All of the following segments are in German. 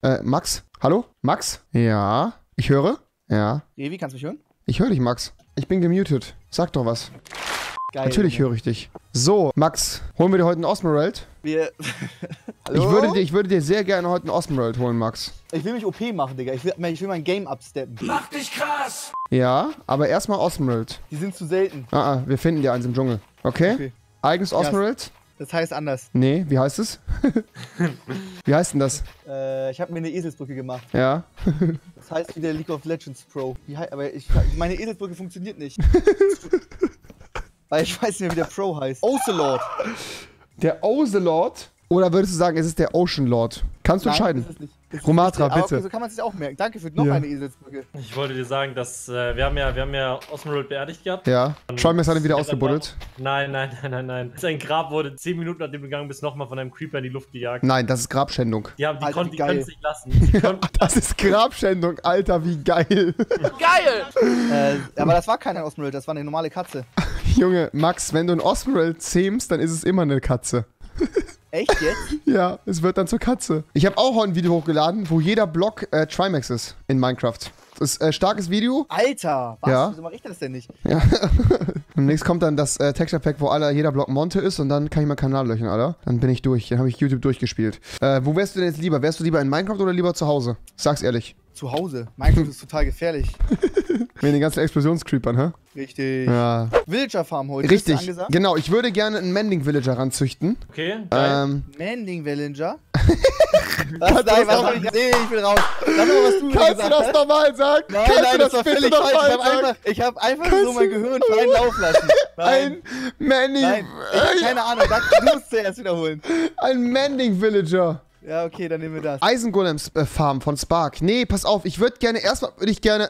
Max? Hallo? Max? Ja. Ich höre? Ja. Revi, kannst du mich hören? Ich höre dich, Max. Ich bin gemutet. Sag doch was. Geil. Natürlich höre ich dich. So, Max, holen wir dir heute einen Osmerald? Hallo? Ich würde dir sehr gerne heute einen Osmerald holen, Max. Ich will mich OP machen, Digga. Ich will mein Game upsteppen. Mach dich krass! Ja, aber erstmal Osmerald. Die sind zu selten. Wir finden dir eins im Dschungel. Okay? Eigenes Osmerald? Das heißt anders. Nee, wie heißt es? Wie heißt denn das? Ich habe mir eine Eselsbrücke gemacht. Ja. Das heißt wie der League of Legends Pro. Aber meine Eselsbrücke funktioniert nicht. Weil ich weiß nicht mehr, wie der Pro heißt. Ocelot. Der Ocelot? Oder würdest du sagen, es ist der Ocean Lord? Kannst du entscheiden. Das ist nicht. Das ist Romatra, nicht, bitte. So kann man es sich auch merken. Danke für noch eine Eselsbrücke. Ich wollte dir sagen, dass wir haben ja Osmerald beerdigt gehabt. Ja. Trimax hat ihn wieder ausgebuddelt. Nein. Sein Grab wurde 10 Minuten, nachdem du gegangen bist, nochmal von einem Creeper in die Luft gejagt. Nein, das ist Grabschändung. Die Alter, konnten wie geil. es nicht lassen. Das ist Grabschändung, Alter, wie geil. Aber das war keine Osmerald, das war eine normale Katze. Junge, Max, wenn du ein Osmerald zähmst, dann ist es immer eine Katze. Echt jetzt? Ja, es wird dann zur Katze. Ich habe auch heute ein Video hochgeladen, wo jeder Block Trimax ist in Minecraft. Das ist ein starkes Video. Alter, was? Ja. Wieso mache ich das denn nicht? Ja. Und nächstes kommt dann das Texture Pack, wo jeder Block Monte ist und dann kann ich meinen Kanal löchern, Alter. Dann bin ich durch. Dann habe ich YouTube durchgespielt. Wo wärst du denn jetzt lieber? Wärst du lieber in Minecraft oder lieber zu Hause? Sag's ehrlich. Zu Hause. Minecraft ist total gefährlich. Wegen den ganzen Explosionscreepern, hä? Richtig. Ja. Villager Farm heute. Richtig. Ist angesagt? Genau, ich würde gerne einen Mending Villager ranzüchten. Okay, geil. Manding Villager. Kannst du das noch- Nee, ich bin raus. Sag mal, was du Kannst du gesagt das hast. nochmal sagen? Nein, Kannst nein, du das war bitte völlig noch falsch. mal sagen? Ich hab einfach so mein Gehirn freien Lauf lassen. Ein Mending... Nein, ich hab keine Ahnung. Du musst zuerst wiederholen. Ein Mending Villager. Ja, okay, dann nehmen wir das. Eisengolems Farm von Spark. Nee, pass auf, ich würde gerne, erstmal würde ich gerne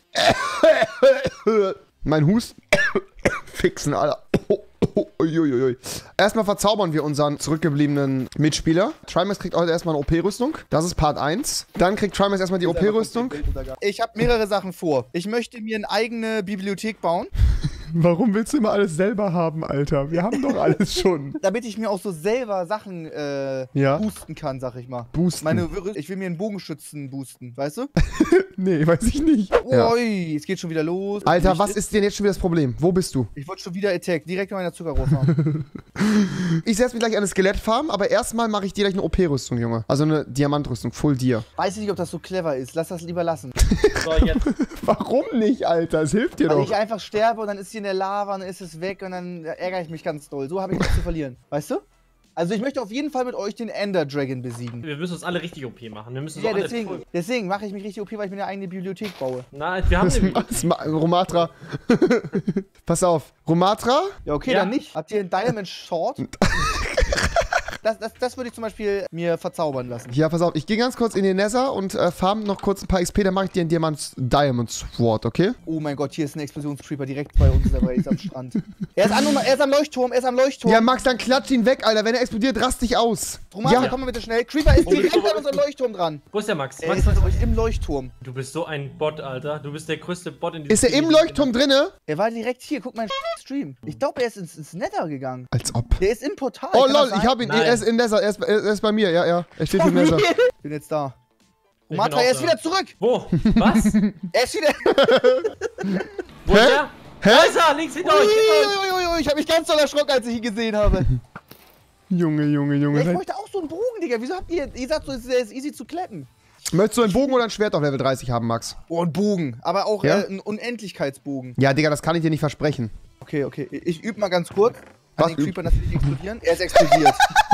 mein Husten fixen, Alter. Uiuiui. Erstmal verzaubern wir unseren zurückgebliebenen Mitspieler. Trimax kriegt heute erstmal eine OP-Rüstung. Das ist Part 1. Dann kriegt Trimax erstmal die OP-Rüstung. Ich habe mehrere Sachen vor. Ich möchte mir eine eigene Bibliothek bauen, Warum willst du immer alles selber haben, Alter? Wir haben doch alles schon. damit ich mir auch so selber Sachen Ja. boosten kann, sag ich mal. Boosten. Ich will mir einen Bogenschützen boosten, weißt du? Nee, weiß ich nicht. Ja. Ui, es geht schon wieder los. Alter, was ist denn jetzt schon wieder das Problem? Wo bist du? Ich wollte schon wieder Attack, direkt in meiner Zuckerrohr fahren. Ich setze mich gleich an eine Skelettfarm, aber erstmal mache ich dir gleich eine OP-Rüstung, Junge. Also eine Diamantrüstung, Full Dir. Weiß ich nicht, ob das so clever ist. Lass das lieber lassen. So, jetzt. Warum nicht, Alter? Es hilft dir Weil doch. ich einfach sterbe und dann ist sie in der Lava und dann ist es weg und dann ärgere ich mich ganz doll. So habe ich nichts zu verlieren. Weißt du? Also ich möchte auf jeden Fall mit euch den Ender Dragon besiegen. Wir müssen uns alle richtig OP machen. Wir müssen so Ja, alle deswegen mache ich mich richtig OP, weil ich mir eine eigene Bibliothek baue. Nein, wir haben eine Romatra. Pass auf. Romatra? Ja, okay, Ja. dann nicht. Habt ihr einen Diamond Short? Das würde ich zum Beispiel mir verzaubern lassen. Ja, pass auf. Ich gehe ganz kurz in den Nether und farm noch kurz ein paar XP. Dann mache ich dir einen Diamond Sword, okay? Oh mein Gott, hier ist ein Explosionscreeper direkt bei uns in der Base am Strand. Er ist am Leuchtturm, er ist am Leuchtturm. Ja, Max, dann klatsch ihn weg, Alter. Wenn er explodiert, rast dich aus. Romana, Ja. komm mal bitte schnell. Creeper ist direkt an unserem Leuchtturm dran. Wo ist der Max? Er Max, ist im Leuchtturm. du bist so ein Bot, Alter. Du bist der größte Bot in diesem Ist er im Leuchtturm drinne? Er war direkt hier, guck meinen Stream. Ich glaube, er ist ins Nether gegangen. Als ob. Der ist im Portal. Oh kann das lol, sein? ich hab ihn. Nein. Er ist in Nether. Er ist bei mir, ja. Er steht im Nether. Ich bin jetzt da. bin Romatra, auch er ist da. wieder zurück. Wo? Was? Er ist wieder. Wo ist Hä? der? Hä? Da ist er, links hinter euch. Hinter euch. Uiuiui, ich habe mich ganz doll erschrocken, als ich ihn gesehen habe. Junge. Ja, ich bräuchte auch so einen Bogen, Digga. Wieso habt ihr sagt so, es ist easy zu kletten? Möchtest du einen Bogen oder ein Schwert auf Level 30 haben, Max? Oh, ein Bogen. Aber auch Ja? ein Unendlichkeitsbogen. Ja, Digga, das kann ich dir nicht versprechen. Okay. Ich übe mal ganz kurz. Was An den Creepern, dass sie nicht explodieren. Er ist explodiert.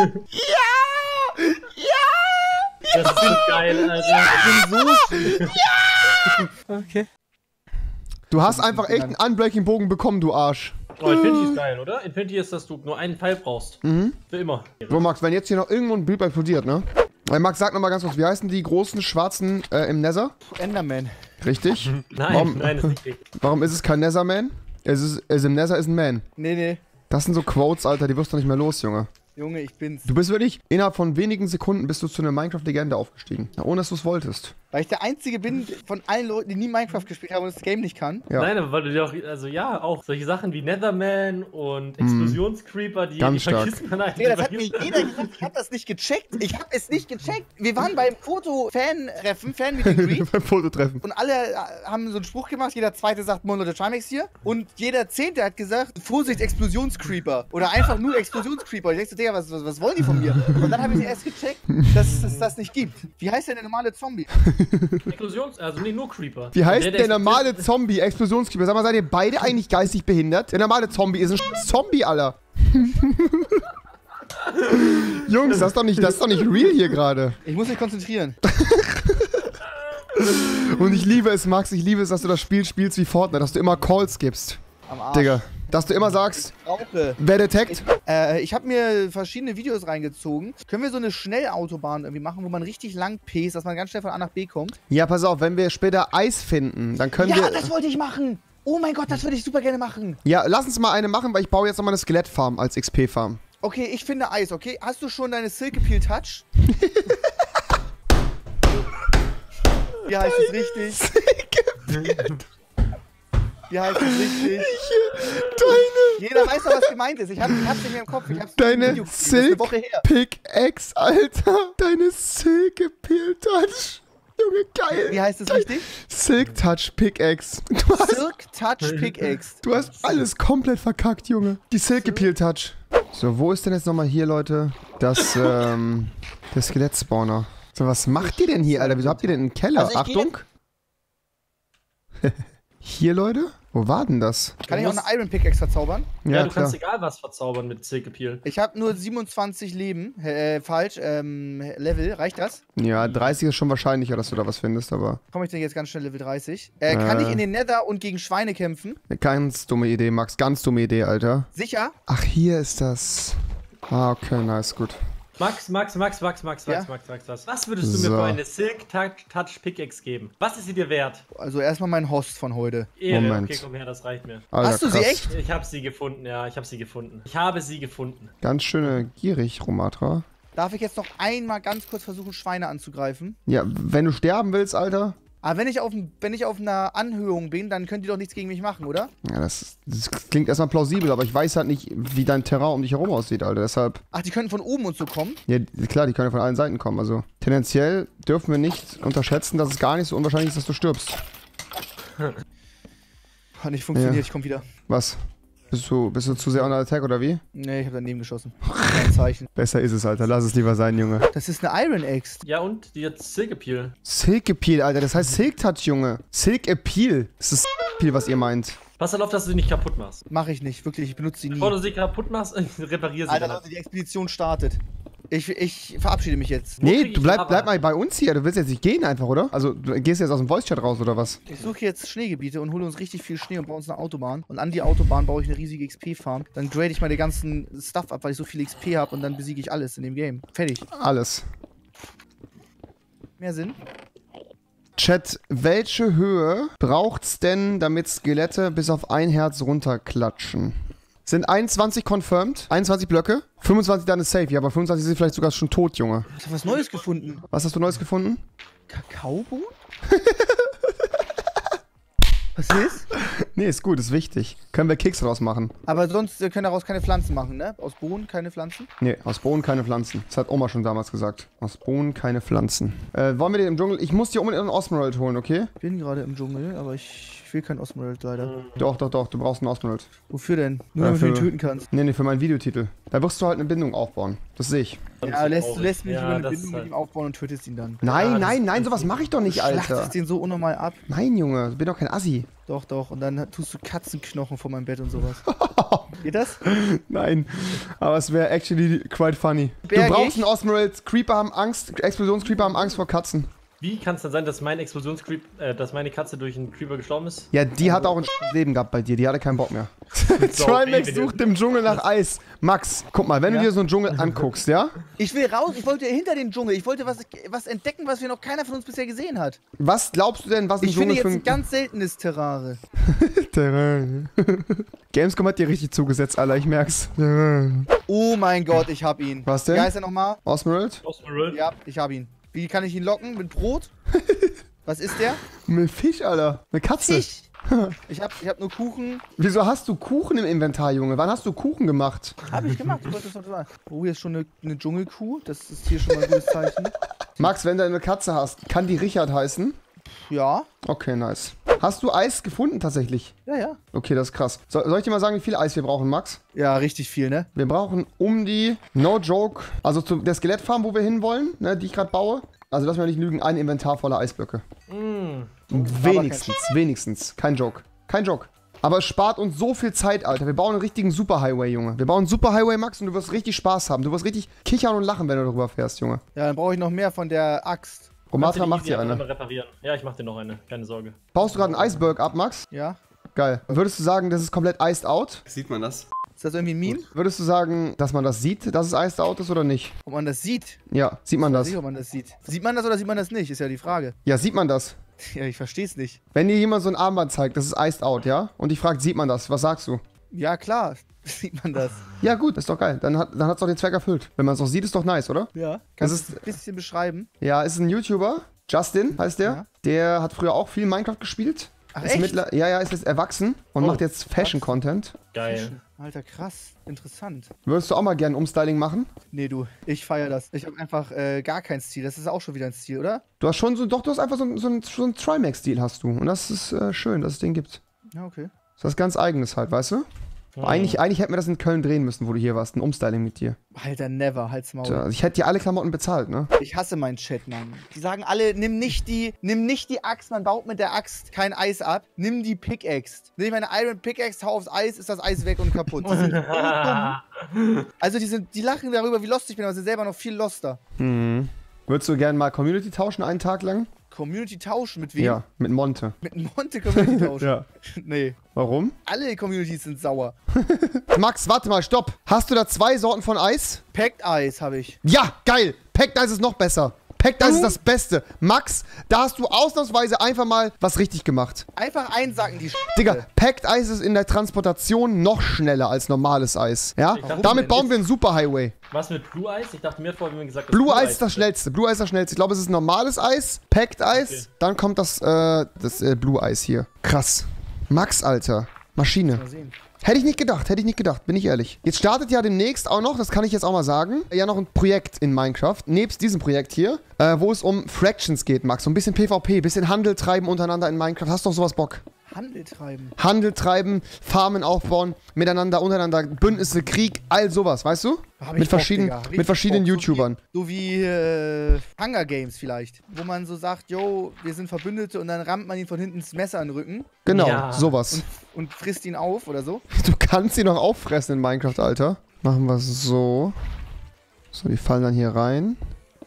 Das ist so geil, Alter. Ich bin so schlimm. Okay. Du hast einfach echt einen Unbreaking-Bogen bekommen, du Arsch. Oh, Infinity ist geil, oder? Infinity ist, dass du nur einen Pfeil brauchst. Für immer. So, Max, wenn jetzt hier noch irgendwo ein Bild explodiert, ne? Max, sag nochmal ganz kurz, wie heißen die großen Schwarzen im Nether? Enderman. Richtig. Nein, nein, ist nicht richtig. Warum ist es kein Netherman? Im Nether ist ein Man. Nee. Das sind so Quotes, Alter, die wirst du nicht mehr los, Junge. Junge, ich bin's. Du bist wirklich, innerhalb von wenigen Sekunden bist du zu einer Minecraft-Legende aufgestiegen. Ja, ohne dass du es wolltest. Weil ich der Einzige bin von allen Leuten, die nie Minecraft gespielt haben und das Game nicht kann. Ja. Nein, aber weil du dir auch, also ja, auch solche Sachen wie Netherman und Explosionscreeper, die Ganz stark. vergisst man eigentlich. Ja, das hat mir jeder gesagt, ich hab das nicht gecheckt. Ich hab es nicht gecheckt. Wir waren beim Foto-Fan-Treffen, Fan-Meet-and-Greet. Beim Fototreffen. Und alle haben so einen Spruch gemacht, jeder Zweite sagt Moin Leute, Trimax hier. Und jeder Zehnte hat gesagt, Vorsicht, Explosionscreeper. Oder einfach nur Explosionscreeper. Ich dachte so, Digga, was wollen die von mir? Und dann habe ich erst gecheckt, dass es das nicht gibt. Wie heißt denn der normale Zombie? Also nee, nur Creeper. Wie heißt der normale Zombie, Explosionskreeper? Sag mal, seid ihr beide eigentlich geistig behindert? Der normale Zombie ist ein Zombie, Alter. Jungs, das ist doch nicht real hier gerade. Ich muss mich konzentrieren. Und ich liebe es, Max, ich liebe es, dass du das Spiel spielst wie Fortnite, dass du immer Calls gibst. Am Arsch. Digga. Dass du immer sagst, Brauche. wer deteckt? Ich habe mir verschiedene Videos reingezogen. Können wir so eine Schnellautobahn irgendwie machen, wo man richtig lang pest, dass man ganz schnell von A nach B kommt? Ja, pass auf, wenn wir später Eis finden, dann können wir... Ja, das wollte ich machen! Oh mein Gott, das würde ich super gerne machen. Ja, lass uns mal eine machen, weil ich baue jetzt nochmal eine Skelettfarm als XP-Farm. Okay, ich finde Eis, okay? Hast du schon deine Silke Peel Touch? Wie heißt es richtig? Wie heißt es richtig? Jeder weiß doch, was gemeint ist. Ich hab's nicht mehr im Kopf. Ich hab's Deine Video gesehen. Das ist eine Woche her. Silk-Pickaxe, Alter. Deine Silke-Peel-Touch. Junge, geil. Wie heißt es richtig? Silk-Touch-Pickaxe. Silk Touch Pickaxe. Du hast alles komplett verkackt, Junge. Die Silke-Peel-Touch. So, wo ist denn jetzt nochmal hier, Leute, der Skelett-Spawner? So, was macht ihr denn hier, Alter? Wieso habt ihr denn einen Keller? Also Achtung. Hier, Leute? Wo war denn das? Kann ich auch eine Iron Pickaxe verzaubern? Ja, du klar. kannst egal was verzaubern mit Silke Peel. Ich habe nur 27 Leben. Level. Reicht das? Ja, 30 ist schon wahrscheinlicher, dass du da was findest, aber... Komme ich denn jetzt ganz schnell Level 30? Kann ich in den Nether und gegen Schweine kämpfen? Ganz dumme Idee, Max. Ganz dumme Idee, Alter. Sicher? Ach, hier ist das. Ah, okay, nice, gut. Max, was würdest du mir So. für eine Silk Touch Pickaxe geben? Was ist sie dir wert? Also erstmal mein Host von heute. Ehre, Moment. okay, komm her, das reicht mir. Alter, Hast du sie krass. echt? Ich habe sie gefunden, ja, ich habe sie gefunden. Ich habe sie gefunden. Ganz schöne gierig, Romatra. Darf ich jetzt noch einmal ganz kurz versuchen, Schweine anzugreifen? Ja, wenn du sterben willst, Alter. Aber wenn ich auf einer Anhöhung bin, dann könnt ihr doch nichts gegen mich machen, oder? Ja, das klingt erstmal plausibel, aber ich weiß halt nicht, wie dein Terrain um dich herum aussieht, Alter. Deshalb, Ach, die können von oben und so kommen? ja, klar, die können ja von allen Seiten kommen. Also, tendenziell dürfen wir nicht unterschätzen, dass es gar nicht so unwahrscheinlich ist, dass du stirbst. Hat nicht funktioniert, Ja. ich komm wieder. Was? Bist du zu sehr under attack oder wie? Nee, ich hab daneben geschossen. Kein Zeichen. Besser ist es, Alter. Lass es lieber sein, Junge. Das ist eine Iron Axe. Ja, und die hat Silke Peel. Silk Appeal, Alter. Das heißt Silk Touch, Junge. Silk Appeal. Das ist Appeal, was ihr meint. Pass halt auf, dass du sie nicht kaputt machst. Mach ich nicht, wirklich, ich benutze sie nie. Bevor du sie kaputt machst, reparier sie. Alter, dann. Leute, die Expedition startet. Ich verabschiede mich jetzt. Wo Nee, krieg du ich bleib Lava? mal bei uns hier. Du willst jetzt nicht gehen einfach, oder? Also, du gehst jetzt aus dem Voice-Chat raus, oder was? Ich suche jetzt Schneegebiete und hole uns richtig viel Schnee und baue uns eine Autobahn. Und an die Autobahn baue ich eine riesige XP-Farm. Dann grade ich mal den ganzen Stuff ab, weil ich so viel XP habe und dann besiege ich alles in dem Game. Fertig. Alles. Mehr Sinn? Chat, welche Höhe braucht's denn, damit Skelette bis auf ein Herz runterklatschen? Sind 21 confirmed, 21 Blöcke, 25 dann ist safe. Ja, aber 25 sind vielleicht sogar schon tot, Junge. Ich habe was Neues gefunden. Was hast du Neues gefunden? Kakaobohnen? Was ist? Nee, ist gut, ist wichtig. Können wir Keks draus machen? Aber sonst können daraus keine Pflanzen machen, ne? Aus Bohnen keine Pflanzen? Nee, aus Bohnen keine Pflanzen. Das hat Oma schon damals gesagt. Aus Bohnen keine Pflanzen. Wollen wir den im Dschungel? Ich muss dir unbedingt einen Osmerald holen, okay? Ich bin gerade im Dschungel, aber ich will kein Osmerald leider. Doch, du brauchst einen Osmerald. Wofür denn? Nur damit du ihn töten kannst. Nee, für meinen Videotitel. Da wirst du halt eine Bindung aufbauen. Das sehe ich. Ja, du lässt mich Ja, über eine das Bindung ist mit halt- ihm aufbauen und tötest ihn dann. Nein, das- nein, sowas mache ich doch nicht, Schlachtest Alter. den so unnormal ab. Nein, Junge, ich bin doch kein Assi. Doch, doch. Und dann tust du Katzenknochen vor meinem Bett und sowas. Geht das? Nein, aber es wäre actually quite funny. Bergig? Du brauchst einen Osmerald. Creeper haben Angst, Explosionscreeper haben Angst vor Katzen. Wie kann es dann sein, dass mein dass meine Katze durch einen Creeper gestorben ist? Ja, die hat auch ein Leben gehabt bei dir, die hatte keinen Bock mehr. So, Trimax ey, sucht im Dschungel nach Eis. Max, guck mal, wenn Ja? du dir so einen Dschungel anguckst, ja? Ich will raus. Ich wollte hinter den Dschungel. Ich wollte was entdecken, was wir noch keiner von uns bisher gesehen hat. Was glaubst du denn, was ein Ich finde Dschungel jetzt ein ganz seltenes Terrare. Terrain. Gamescom hat dir richtig zugesetzt, Alter, ich merk's. Terrain. Oh mein Gott, ich hab ihn. Was denn? Wie heißt er nochmal? Osmerald? Osmerald? Ja, ich hab ihn. Wie kann ich ihn locken? Mit Brot? Was ist der? Ein Fisch, Alter. Eine Katze. Fisch. Ich hab nur Kuchen. Wieso hast du Kuchen im Inventar, Junge? Wann hast du Kuchen gemacht? Hab ich gemacht. Ich wollte das noch sagen. Oh, hier ist schon eine Dschungelkuh. Das ist hier schon mal ein gutes Zeichen. Max, wenn du eine Katze hast, kann die Richard heißen? Ja. Okay, nice. Hast du Eis gefunden tatsächlich? Ja. Okay, das ist krass. Soll ich dir mal sagen, wie viel Eis wir brauchen, Max? Ja, richtig viel, ne? Wir brauchen um die, no joke, also zu der Skelettfarm, wo wir hinwollen, ne, die ich gerade baue. Also lass mich nicht lügen, ein Inventar voller Eisblöcke. Wenigstens. Kein Joke. Aber es spart uns so viel Zeit, Alter. Wir bauen einen richtigen Superhighway, Junge. Wir bauen einen Superhighway, Max, und du wirst richtig Spaß haben. Du wirst richtig kichern und lachen, wenn du darüber fährst, Junge. Ja, dann brauche ich noch mehr von der Axt. Romatra macht dir eine. eine. Reparieren. Ja, ich mach dir noch eine. Keine Sorge. Baust du gerade einen Iceberg ab, Max? Ja. Geil. Würdest du sagen, das ist komplett iced out? Sieht man das? Ist das irgendwie ein Meme? Würdest du sagen, dass man das sieht, dass es iced out ist oder nicht? Ob man das sieht? Ja, sieht man Ich weiß das? nicht, ob man das sieht. Sieht man das oder sieht man das nicht? Ist ja die Frage. Ja, sieht man das? Ja, ich versteh's nicht. Wenn dir jemand so ein Armband zeigt, das ist iced out, ja? Und ich fragt, sieht man das? Was sagst du? Ja, klar. Sieht man das. Ja gut, ist doch geil. Dann hat's doch den Zweck erfüllt. Wenn man es doch sieht, ist doch nice, oder? Ja. Das Kannst ist- du es ein bisschen beschreiben? Ja, ist ein YouTuber. Justin heißt der. Ja. Der hat früher auch viel Minecraft gespielt. Ach, Ist echt? ist jetzt erwachsen und macht jetzt Fashion-Content. Geil. Alter, krass. Interessant. Würdest du auch mal gerne Umstyling machen? Nee, du. Ich feier das. Ich habe einfach gar keinen Stil. Das ist auch schon wieder ein Stil, oder? Du hast schon so, doch, du hast einfach so einen Trimax-Stil hast du. Und das ist schön, dass es den gibt. Ja, okay. Das ist was ganz Eigenes halt, weißt du? Eigentlich hätten wir das in Köln drehen müssen, wo du hier warst. Ein Umstyling mit dir. Alter, never. Halt's Maul. Tja, also ich hätte dir alle Klamotten bezahlt, ne? Ich hasse meinen Chat, Mann. Die sagen alle, nimm nicht die Axt, man baut mit der Axt kein Eis ab. Nimm die Pickaxe. Nimm meine Iron Pickaxe, hau aufs Eis, ist das Eis weg und kaputt. Die sind so dumm. Also die lachen darüber, wie lost ich bin, aber sind selber noch viel loster. Würdest du gerne mal Community tauschen einen Tag lang? Community tauschen mit wem? Ja, mit Monte. Mit Monte Community tauschen? Ja. Nee. Warum? Alle Communities sind sauer. Max, warte mal, stopp. Hast du da 2 Sorten von Eis? Packed Eis habe ich. Ja, geil. Packed Eis ist noch besser. Packed Eis ist das Beste. Max, da hast du ausnahmsweise einfach mal was richtig gemacht. Einfach einsacken, die Digga, Packed Eis ist in der Transportation noch schneller als normales Eis. Ja? Warum Damit denn? bauen wir einen Superhighway. Was mit Blue Eis? Ich dachte mir vorhin, wie gesagt, Blue Eis ist das schnellste. Blue Eis ist das schnellste. Ich glaube, es ist normales Eis, Packed Eis, Okay. dann kommt das Blue Eis hier. Krass. Max, Alter. Maschine. Mal sehen. Hätte ich nicht gedacht, bin ich ehrlich. Jetzt startet ja demnächst auch noch, das kann ich jetzt auch mal sagen, ja noch ein Projekt in Minecraft, nebst diesem Projekt hier, wo es um Fractions geht, Max. So ein bisschen PvP, bisschen Handel treiben untereinander in Minecraft. Hast du auf sowas Bock? Handel treiben. Handel treiben, Farmen aufbauen, miteinander, untereinander, Bündnisse, Krieg, all sowas, weißt du? Hab ich Mit Bock, verschiedenen, Digga. Richtig mit verschiedenen Bock. YouTubern. So wie Hunger Games vielleicht. Wo man so sagt, yo, wir sind Verbündete und dann rammt man ihn von hinten das Messer in den Rücken Genau, Ja. sowas. und frisst ihn auf oder so. Du kannst sie noch auffressen in Minecraft, Alter. Machen wir es so. So, die fallen dann hier rein.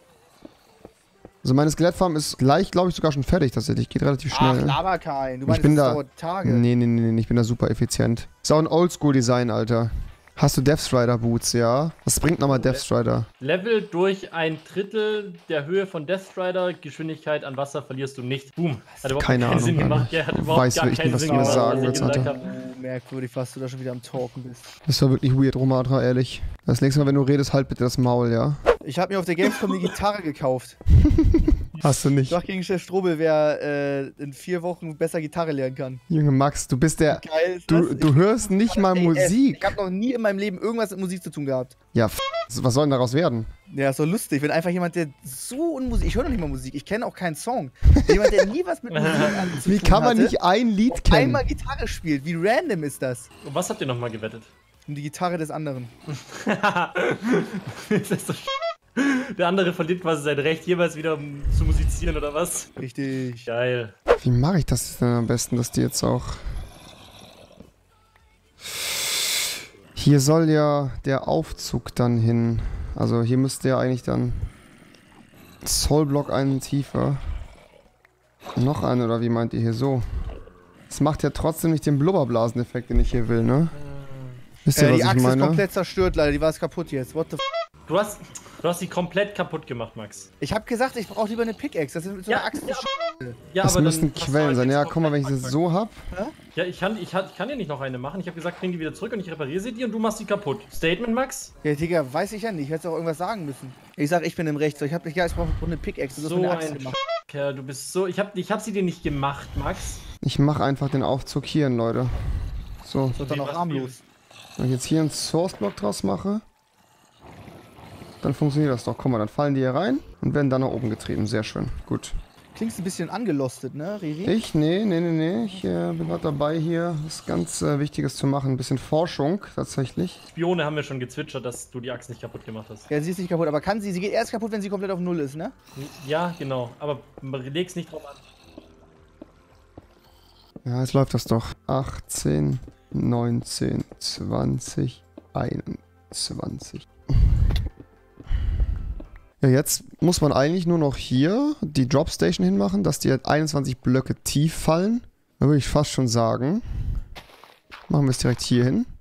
Also meine Skelettfarm ist gleich, glaube ich, sogar schon fertig tatsächlich. Geht relativ schnell. Ach, laber kein. Du meinst, bin das da- dauert Tage. Nee, ich bin da super effizient. Ist auch ein Oldschool-Design, Alter. Hast du Deathstrider-Boots, ja? Was bringt nochmal Deathstrider? Level durch 1/3 der Höhe von Deathstrider, Geschwindigkeit an Wasser verlierst du nicht. Boom. Hat überhaupt Keine keinen Ahnung, Sinn Alter. gemacht. Ja, hat überhaupt Weiß gar wirklich keinen nicht, was Sinn du mir gemacht, sagen was ich willst, gesagt Alter. habe. Merkwürdig, was du da schon wieder am Talken bist. Das war wirklich weird, Romatra, ehrlich. Das nächste Mal, wenn du redest, halt bitte das Maul, ja? Ich habe mir auf der Gamescom eine Gitarre gekauft. Hast du Ich nicht. sag gegen Chef Strobel, wer in 4 Wochen besser Gitarre lernen kann. Junge Max, du bist der... Geil ist das? Du hörst nicht mal Ich Musik. habe noch nie in meinem Leben irgendwas mit Musik zu tun gehabt. Ja, was soll denn daraus werden? Ja, ist doch lustig, wenn einfach jemand, der so unmusik... Ich höre noch nicht mal Musik, ich kenne auch keinen Song. Jemand, der nie was mit Musik zu tun Wie kann man hatte, nicht ein Lied kennen? einmal Gitarre spielt. Wie random ist das? Und was habt ihr nochmal gewettet? Um die Gitarre des anderen. Das ist so Der andere verliert quasi sein Recht, jeweils wieder zu musizieren, oder was? Richtig. Geil. Wie mache ich das denn am besten, dass die jetzt auch... Hier soll ja der Aufzug dann hin. Also hier müsste ja eigentlich dann... Soulblock einen tiefer. Noch einen, oder wie meint ihr hier so? Das macht ja trotzdem nicht den Blubberblasen-Effekt, den ich hier will, ne? Wisst ihr, Die was ich Achse ist meine? komplett zerstört, leider. Die war es kaputt jetzt. What the f... Du hast. Du hast sie komplett kaputt gemacht, Max. Ich habe gesagt, ich brauche lieber eine Pickaxe. Das ist mit so einer Ja, Axt. Ja, Das aber müssten dann hast du Quellen halt sein. jetzt Ja, noch guck mal, wenn ich keine das so hab. Ja, ich kann dir nicht noch eine machen. Ich habe gesagt, bring die wieder zurück und ich repariere sie dir und du machst sie kaputt. Statement, Max? Ja, Digga, weiß ich ja nicht. Ich hätte auch irgendwas sagen müssen. Ich sag, ich bin im Recht. Ich brauche eine Pickaxe. Das ist So eine Axt ein gemacht. Kerl, du bist so... Ich hab sie dir nicht gemacht, Max. Ich mache einfach den Aufzug hier, Leute. So, Das ist dann auch was armlos. wenn ich jetzt hier einen Source-Block draus mache, dann funktioniert das doch. Guck mal, dann fallen die hier rein und werden dann nach oben getrieben. Sehr schön. Gut. Klingst ein bisschen angelostet, ne, Riri? Ich? Nee. Ich bin gerade dabei, hier was ganz Wichtiges zu machen. Ein bisschen Forschung, tatsächlich. Spione haben mir schon gezwitschert, dass du die Axt nicht kaputt gemacht hast. Ja, sie ist nicht kaputt, aber kann sie? Sie geht erst kaputt, wenn sie komplett auf Null ist, ne? Ja, genau. Aber leg's nicht drauf an. Ja, jetzt läuft das doch. 18, 19, 20, 21. Ja, jetzt muss man eigentlich nur noch hier die Dropstation hinmachen, dass die 21 Blöcke tief fallen. Da würde ich fast schon sagen, machen wir es direkt hier hin.